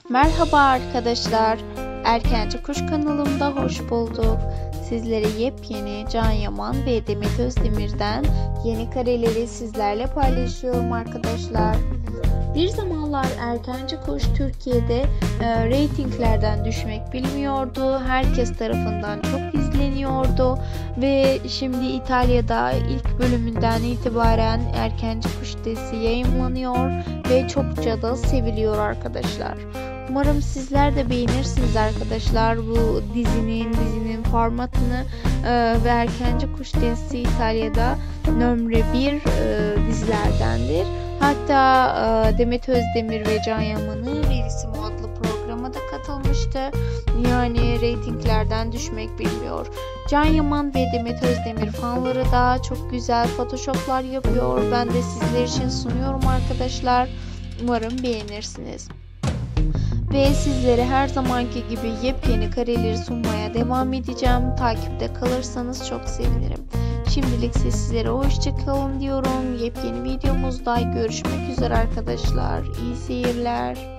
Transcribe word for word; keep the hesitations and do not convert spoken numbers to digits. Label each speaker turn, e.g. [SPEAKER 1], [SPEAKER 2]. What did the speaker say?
[SPEAKER 1] Merhaba arkadaşlar, Erkenci Kuş kanalımda hoş bulduk. Sizlere yepyeni Can Yaman ve Demet Özdemir'den yeni kareleri sizlerle paylaşıyorum arkadaşlar. Bir zamanlar Erkenci Kuş Türkiye'de e, reytinglerden düşmek bilmiyordu. Herkes tarafından çok izleniyordu ve şimdi İtalya'da ilk bölümünden itibaren Erkenci Kuş dizisi yayımlanıyor ve çokça da seviliyor arkadaşlar. Umarım sizler de beğenirsiniz arkadaşlar bu dizinin dizinin formatını e, ve Erkenci Kuş dizisi İtalya'da nömre bir e, dizilerdendir. Hatta e, Demet Özdemir ve Can Yaman'ın Realism adlı programa da katılmıştı. Yani reytinglerden düşmek bilmiyor. Can Yaman ve Demet Özdemir fanları da çok güzel photoshoplar yapıyor. Ben de sizler için sunuyorum arkadaşlar. Umarım beğenirsiniz. Ve sizlere her zamanki gibi yepyeni kareleri sunmaya devam edeceğim. Takipte kalırsanız çok sevinirim. Şimdilik sizlere hoşça kalın diyorum. Yepyeni videomuzda görüşmek üzere arkadaşlar. İyi seyirler.